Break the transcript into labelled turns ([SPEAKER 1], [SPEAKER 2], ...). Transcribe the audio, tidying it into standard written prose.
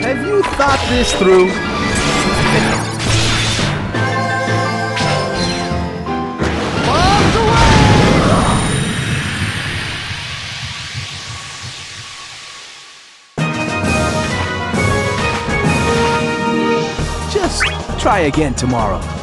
[SPEAKER 1] Have you thought this through? Just try again tomorrow.